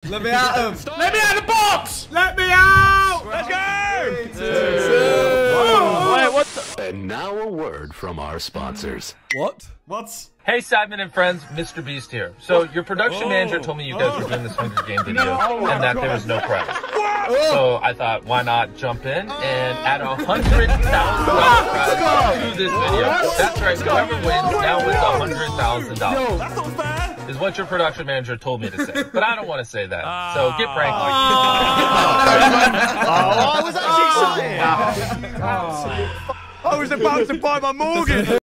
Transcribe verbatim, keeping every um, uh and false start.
Let me out of him. Let me out of the box. Let me out. Let's go. Three, two, two. Wait, what the? And now a word from our sponsors. What? What? Hey, Sidemen and friends, Mister Beast here. So your production manager told me you guys were doing this Hunger Game video and that there was no prize. So I thought, why not jump in and add a hundred thousand dollar prize to this video? That's right, whoever wins now wins a hundred thousand dollars. That's not fair. Is what your production manager told me to say, but I don't want to say that. So get pranked. Oh, I was actually excited. I was about to buy my mortgage.